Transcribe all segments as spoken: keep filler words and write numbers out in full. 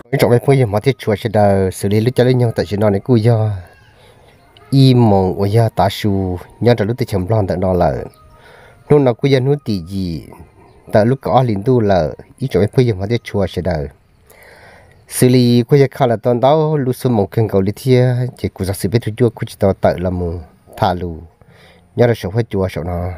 trong cái phương diện mà thiết chùa sẽ đào xử lý lúc cho lấy nhau tại chỉ nói này cùi do y mong ở gia ta su nhau tại lúc tới chấm lon tại đó là lúc nào cùi do lúc tỷ gì tại lúc có linh tu là ý trong cái phương diện mà thiết chùa sẽ đào xử lý cùi do khá là tận đó lúc xuân mong khen cầu lý thia chỉ cùi do sự biết thứ chùa cùi chỉ tao tại là mù thả lù nhau là sống hết chùa sống nó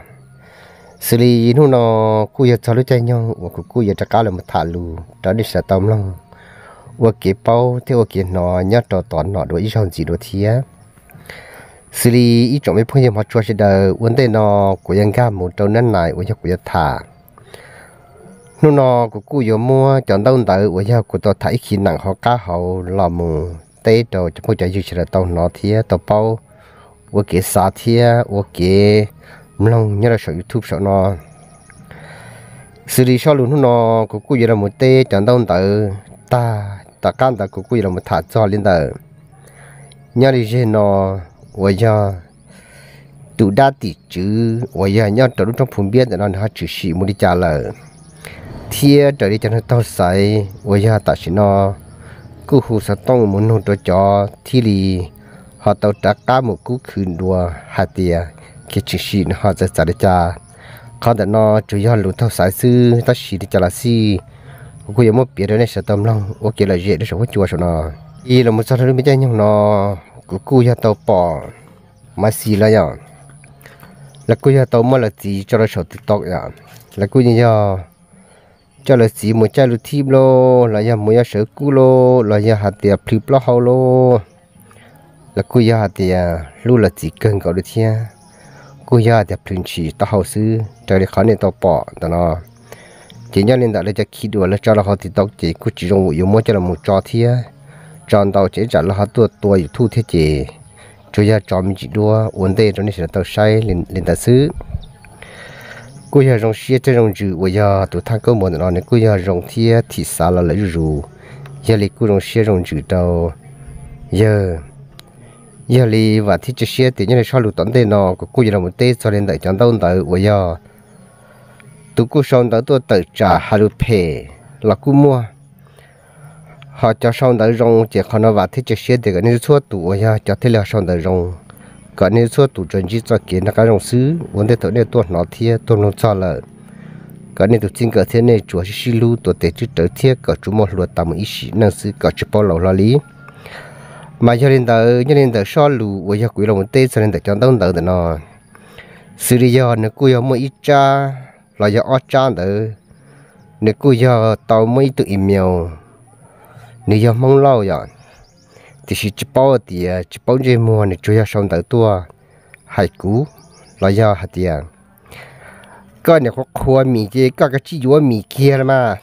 xử lý lúc nào cùi do cho lúc chơi nhau và cùi do cho cá là một thả lù đó đi sẽ tầm lòngว่าเก็บเป้าเที่ยวเก็บหนอยอดต่อตอนหนอโดยอีช่องจีโดเทียสิริอีจงไม่พูดยังมาชัวร์เสดอวันเดนอกูยังกล้าหมุนตัวนั้นไหนว่าจะกูจะถ่านู่นนอกูกูยมัวจอนต้นเตอว่าจะกูตัวถ่ายขี้หนังเขาก้าเขาหล่อมือเต้ตัวจะพูดจะยืดเสดตัวหนอเทียตัวเป้าว่าเก็บสาเทียว่าเก็บมันลงเนี่ยเราชอบยูทูบชอบนอสิริชอบลุ้นนู่นนอกูกูยังมุเต้จอนต้นเตอตาตาการตากูกูยังมาถ่ายจอลินเดอร์ยาดิเจนอว่าจะตูดาติจื้อว่าจะยอดตัวรุ่งพุ่มเบี้ยแต่นอนหาจื้อสีมุดิจาเลยเทียตัวนี้จะต้องใส่ว่าจะตัดสินอกูหูสต้องมุนหูตัวจอที่ลีหอตัวตาก้าหมูกูคืนดัวหาเตียคิดจื้อสีนหอจะจัดจาเขาแต่นอจุยอดหลุดเท่าสายซื้อตัดสีดิจาลาซีกูยังไม่เปลี่ยนเลยสัตว์ตำลังโอเคเลยเจ็ดได้สองจัวชนะอีเราไม่ใช่เรื่องไม่ใช่ยังนอกูกูจะตัวปอมาสีแล้วยังแล้วกูจะตัวมาละจีจะเราชอบติ๊กต็อกยังแล้วกูยังจะเราสีมือใจรู้ทีมโลแล้วยังมือจะเสือกูโลแล้วยังหาเตียพลิปล้อเขาโลแล้วกูยังหาเตียรู้ละจีเกินก็รู้เทียกูยังหาเตียพลินชีต่อเขาซื้อจะได้เขาเนี่ยตัวปอแต่นอchỉ nhớ lên đó là cho khi đùa là cho là họ thì tao chỉ cứ chỉ dùng dùng mỗi cho là một trò thia tròn tao chỉ trả là họ tua tuaอยู่thu thế chỉ cho ra trò mình chỉ đùa ổn định cho nên sẽ tao sai lên lên ta xứ cô giờ dùng xe cho dùng chữ bây giờ tụi thằng có một nó này cô giờ dùng thia thì sao là lấy rù giờ lấy cô dùng xe dùng chữ tao giờ giờ lấy và thì chỉ xe thì như là sao lụt tận đây nó cô giờ là một tết cho nên đợi chọn tao đợi bây giờ tụi cô xong đó tôi tự trả hai đứa phe là cô mua họ cho xong đó rong chỉ còn nó vào thì chỉ xe để cái này xua tụi ya cho thế là xong đó rong cái này xua tụi chuẩn chỉ cho kiến là cái rong xứ vấn đề tới này tôi nói thiệt tôi nói cho là cái này tụi chính cái thế này chúa chỉ lưu tụi để chỉ tới thiệt cái chúng một luật tầm ý sĩ năng xứ cái chỉ bao lâu là lý mà cho nên tới cho nên tới sau lù với ya quý lòng tết cho nên tới cho đông tới nó xử lý do nó quý ông ít cha là do ở trang đó nếu cô giờ tao mới tự email nếu giờ mong lâu rồi thì chỉ chỉ bao thì chỉ bao nhiêu mua nếu chưa xong tới tua hay cũ là do hạt tiền cái này có khoa mì chứ có cái chi dúa mì kia mà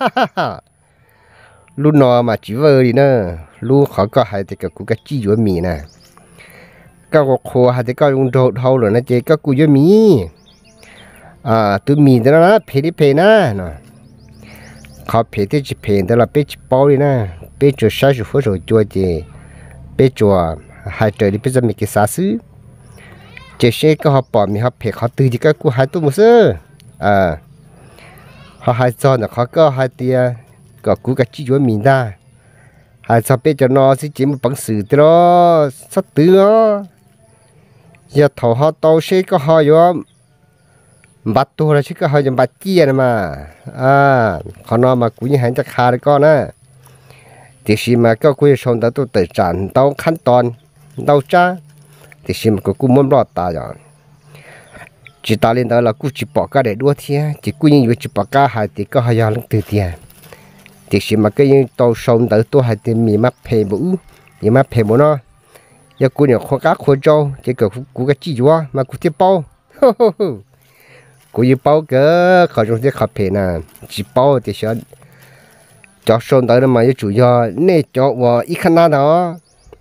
lúc nào mà chỉ vơi đi nữa lúc họ có hay thì cái cái chi dúa mì nè cái có khoa hay thì có用đồ thâu rồi nó chỉ có cú dúa mì à tụi mình đó là phê đi phê na nó họ phê thì chỉ phê đó là phê chỉ bao đi na phê cho sáu mươi phút rồi chua chị phê cho hai trời đi phê cho mình cái xá xứ chỉ xe có họ bỏ mình họ phê họ từ chỉ cái của hai tụi một sơ à họ hai cho nó họ có hai tia có cú cái chỉ cho mình ta hai cho phê cho nó chỉ chỉ một bằng sự đó sắp từ đó giờ thầu họ tàu xe có họ vô bắtตัวเราชิคก็เขาจะบัดเกี้ยนะมาอ่าเขานอนมากูยังเห็นจะขาดก็นะที่สิมาก็กูจะชมตัวตัวตื่นจันตัวขั้นตอนตัวจ้าที่สิมาก็กูมุ่งรอดตาอย่างจิตตาเล่นตัวเรากูจิปอกก็ได้ด้วยเทียที่กูยังอยู่จิปอกก็หายที่ก็หายาลังตื่นเทียที่สิมาก็ยังตัวชมตัวตัวหายที่มีมาเพย์บุมีมาเพย์บุเนาะยากูเนี่ยคนก้าคนโจที่เกิดกูก็จี้วะมากูที่เป้ากูยิ่งเป้าเก๋เขาจงที่ขับเพน่ะจีเป้าที่ฉันจอดส่งtới mà chủ yếu nên cho vào ít khả năng đó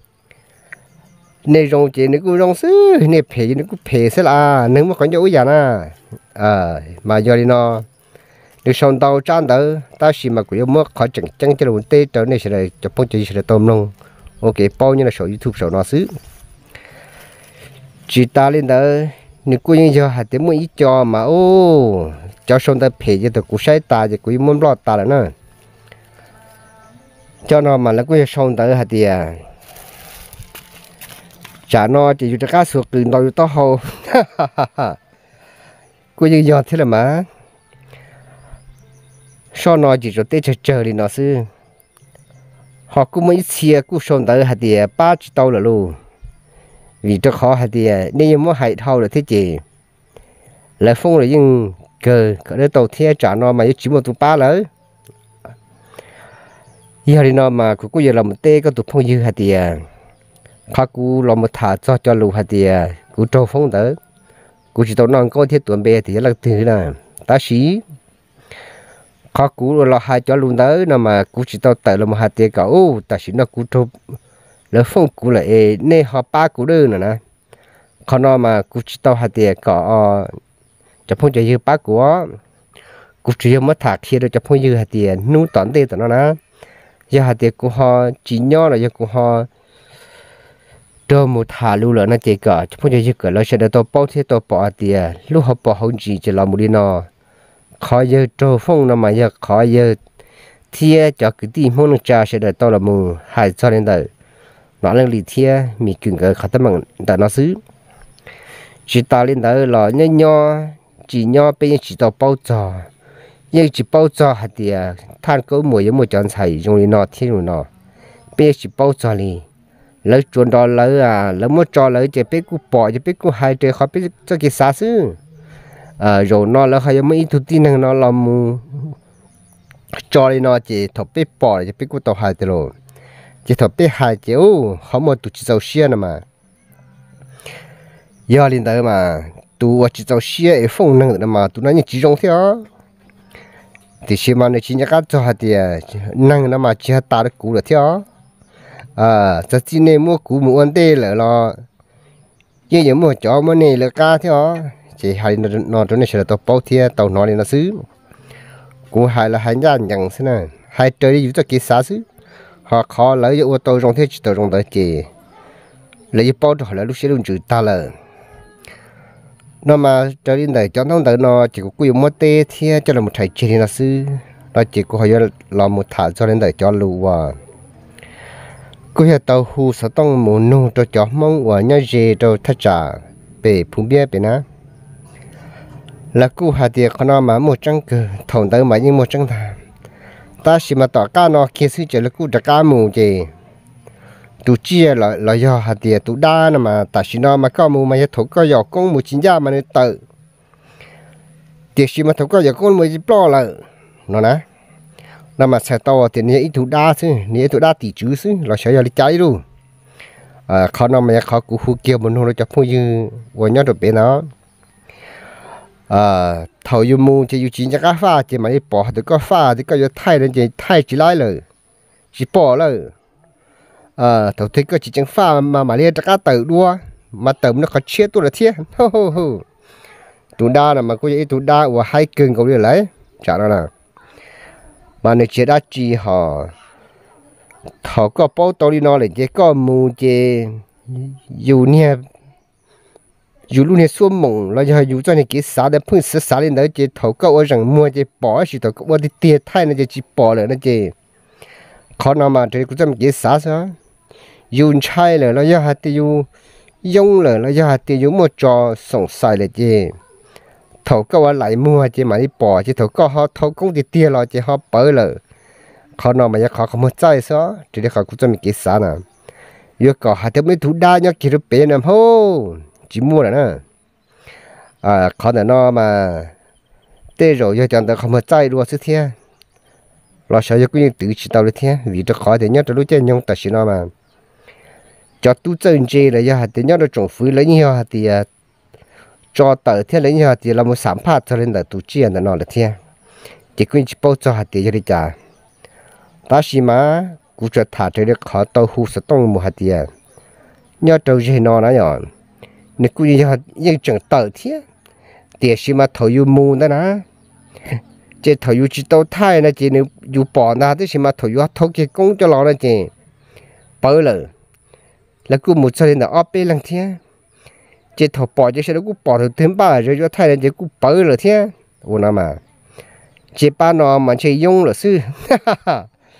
nên rong chỉ nên cũng rong xứ nên phê nên cũng phê xí là nếu mà còn dấu gì nè à mà giờ đi nó nếu xong tàu tràn tới ta chỉ mà cũng mất khỏi chẳng chẳng cho một tê trở nên sẽ là cho phong chỉ sẽ là tôm luôn ok bao nhiêu là số YouTube số nó xứ chỉ ta lên tới nếu cô như giờ hạt tiếng muốn ít cho mà ô cho xong ta phê cho tôi cũng sai ta thì cũng muốn lo ta là nữa cho nó mà là cái sông tới hạt tiền chả nó chỉ cho cá sụt từ đầu to hồ cái gì giờ thế là mà sau nó chỉ cho tết chờ chờ đi nó sư họ cũng mấy chia cũng sông tới hạt tiền ba chỉ tàu là luôn vì cho khó hạt tiền nên mà hại thâu là thế gì lại phong là nhưng cờ cái đó tàu theo trả nó mà chỉ một tụ ba lỡ giờ đi nó mà cũng có giờ làm một tê có tụ phong dư hạt tiền khác cũng làm một thả cho cho lù hạt tiền cũng trâu phong tới cũng chỉ tàu non có thiết tuần bè thì là thứ là ta xí khác cũng là hai cho luôn tới nó mà cũng chỉ tàu tới là một hạt tiền cả ô ta xí nó cũng trâu lỡ phong cũng là nên họ ba cũng đơn nữa nè còn nó mà cũng chỉ tàu hạt tiền cả cho phong cho dư ba của cũng chỉ mất thả kia được cho phong dư hạt tiền nút tỏn tê tụi nó nè giờ hạt tiền của họ chỉ nhỏ là giờ của họ cho một thả lưu là nó chỉ cả cho phong dư cả là sẽ được tàu bao thế tàu bỏ tiền lúc họ bỏ không chỉ chỉ làm một đi nó khó giờ cho phong nó mà giờ khó giờ thia cho cái gì muốn nó trả sẽ được tàu là mù hai cho nên đời nó lên lì thia mình cần cái khát bằng đã nó xứ chỉ ta lên đó là nhớ nhớ chỉ nhớ bây giờ chỉ tàu bao giờ nhưng chỉ bao giờ hạt tiền than có mùi giống một chọn xài dùng đi nọ thiên rồi nọ bây giờ chỉ bao giờ đi lấy chuẩn đó lấy à lấy một trò lấy chỉ biết cú bỏ chỉ biết cú hai trời khó biết cho cái啥xứ à rồi nó là hay mấy thứ tin năng nó làm trò đi nọ chỉ thọ biết bỏ chỉ biết cú tàu hai rồi chỉ thọ biết hai chiếu không một tụi chỉ giàu xia nữa mà giờ lên tới mà tụi chỉ giàu xia phong năng nữa mà tụi nó như chỉ trong theo thì xem mà nó chỉ nhắc cho hạt thì năng nó mà chỉ ta được cũ được theo à cho chỉ nên mua cũ mua ăn tê là lo như những mua chó mua này là cá theo chỉ hai nó nó chỗ này sẽ là tàu bao thia tàu nó này nó xứ cũng hai là hai nhà nhận thế này hai trời đi cho cái xa xứ họ khó lấy ô tô trong thế chỉ tàu trong đó chỉ lấy bao rồi là lúc sẽ luôn chữ ta là nó mà trở đi đây cho nó tới nó chỉ có quy một tê thì cho là một thầy chỉ là sư nó chỉ có hay là một thả cho đến đây cho lù và cứ hiện tàu hù sẽ tông một nô cho chó mong và nhớ gì cho thắt trả về phun bia bên á là cú hạt tiền con nó mà một trăng cờ thòng tới mà như một trăng thà ta chỉ mà tỏ cá nó kia sư chỉ là cú đặt cá mù gì tụ chia là là do hạt tiền tụ đa nè mà tại sao nó mà có mù mà thổ có giò con mù chín da mà nó tự tiệc gì mà thổ có giò con mù chỉ lo là nó nè nó mà sẽ to thì nhảy tụ đa chứ nhảy tụ đa tỷ chứ chứ là sẽ giờ đi cháy luôn à khó nó mà khó cũng hú kia mình nó cho phong như vừa nhớ được bé nó à thầu như mù chỉ như chín da pha chỉ mà đi bỏ thì có pha thì có giờ thay lên chỉ thay chỉ lại rồi chỉ bỏ rồi à thầu thấy có chỉ chẳng pha mà mà liên cá tự đua mà tự nó có chết tôi là thiết hô hô hô tụ đa là mà có gì tụ đa và hai cưng cầu đi lấy chả đó là mà nếu chết đã chỉ họ họ có bao tàu đi nó lại chỉ có mù chỉ dù nè dù luôn nè xuống mộng là giờ dù cho này cái xã để phun sát xã lên đấy chỉ thầu có ở rằng mua chỉ bỏ chỉ thầu có đi tiệt thay nó chỉ bỏ lại nó chỉ khó nào mà chỉ cũng cho cái xã sao dùng chai là nó do hạt tiêu dùng là nó do hạt tiêu một trò sống sai là gì thầu có lại mua chỉ mà đi bỏ chỉ thầu có họ thầu công thì tiền là chỉ họ bỡ là khó nào mà họ không một trái sao chỉ để họ cũng cho mình cái啥nè giờ có hạt tiêu mấy thứ đa nhá kia bé nè hô chỉ mua là nè à khó là nó mà tê rồi giờ chẳng được không một trái luôn chứ thế lo sợ cũng như tự chỉ tao được thế vì nó khó thì nhớ tôi lúc chơi nhung tại sao nó mà cho tu chân chơi là do hạt tiền nhớ nó trồng phơi lấy nhiều hạt tiền cho tờ thế lấy nhiều hạt tiền là một sản phẩm cho nên là tu chơi là nó là thế chỉ cũng chỉ bao cho hạt tiền cho đi trả ta xí mà cũng cho thả cho được khó tàu hú sẽ tông một hạt tiền nhớ trâu chơi nó đó nhở nếu cũng như như chẳng tờ thế tiền xí mà thầu yêu mù đó nè chỉ thầu yêu chỉ tàu thay là chỉ nếu yêu bỏ ra thì xí mà thầu yêu thầu cái công cho nó là chỉ bỡ lờ là cứ một số đến là ốp bê lăng thế chỉ thầu bỏ cho sẽ nó cứ bỏ được thêm ba rồi cho thay là chỉ cứ bỡ lờ thế ủa nào mà chỉ ba nó mà chỉ dùng là sư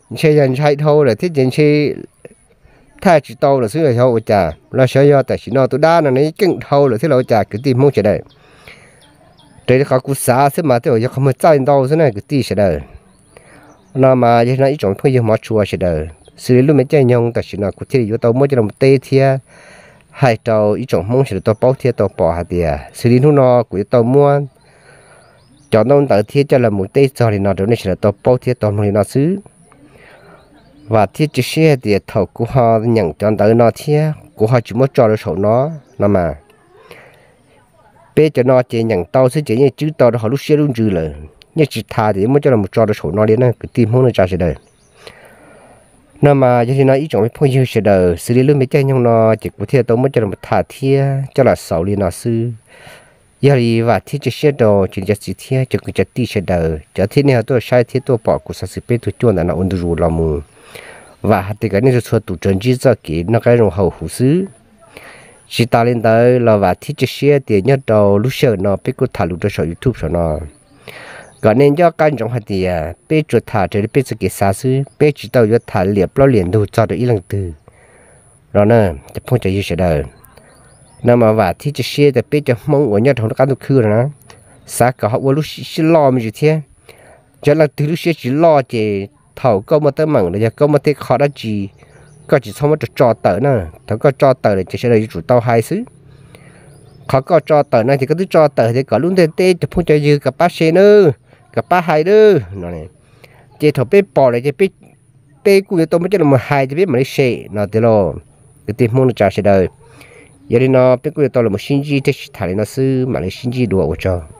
chơi dần chạy thâu là thiết dần chơi thay chỉ tàu là xứ là thâu chả là sợ do tại chỉ nó tôi đa là nó kinh thâu là thế là chả cứ tìm mong chờ đợi để họ cú xả xứ mà tôi giờ không có chạy đâu thế này cứ tìm chờ đợi nó mà giờ nó ít chọn thôi giờ mà chua chờ đợi xử lý lúc mấy chơi nhông tại chỉ nó cứ thiết vô tàu mới cho nó một tê thia hai tàu ít chọn mong chờ tàu bao thia tàu bỏ hạt tiền xử lý lúc nó của tàu mua chọn đâu tại thiết cho là một tê cho thì nó được nên là tàu bao thia tàu thì nó xứ và thiết chỉ xe thì thầu của họ nhận chọn tới nó thiết của họ chỉ muốn cho được số nó nó mà bây giờ nó chỉ nhận tàu sẽ chỉ như chữ tàu họ lúc xe luôn dư rồi như chỉ thà thì muốn cho là một cho được số nó đến nó cái tim không nó trả sẽ đời nó mà cho nên nó ý chọn phải phải sẽ đời xử lý luôn mấy cái nhưng nó chỉ có thể tàu muốn cho là một thà thiết cho là sáu liền nó sư giờ thì và thiết chỉ xe đồ chỉ chỉ thiết cho cái chỉ sẽ đời cho thiết này tôi sai thiết tôi bỏ của sản xuất bên tôi chọn là nó ổn được rồi mà và thì cái này là số tụ trần chỉ cho cái nó cái rồi hậu hữu xứ chỉ ta lên tới là và thiết chế xe thì nhớ đầu lúc sau nó biết có thả lúc đó sur YouTube rồi nó cái nên cho cái trong hạt thì à biết chuột thả thì biết cái啥xứ biết chỉ tao cho thả liệp bao liền đủ cho được ít lần từ rồi nèจะพูดจะยิ่งเสียดายนั่นมาว่าที่จะเชื่อแต่เป็นจะมองว่าเนี่ยทางการตัวคือนะสักก็เขาว่าลูกชิล้อมันอยู่เที่ยจะลังถือลูกเชื่อชิล้อเจthầu có một tấm mảng là có một cái khó đã gì có chỉ xong một trò tờ nữa thằng có trò tờ thì sẽ là chủ tàu hai xứ khó có trò tờ này thì có thứ trò tờ thì có luôn tên tê chụp phong cho dư cả ba xe nữa cả ba hai nữa nó này chỉ thầu bé bỏ lại chỉ bé bé cũng tôi mới cho là một hai chỉ biết mà lấy xe nó thế lo cái tiền mong nó trả xe đời giờ đi nó bé cũng tôi là một sinh chi thì thải nó xứ mà lấy sinh chi đùa cho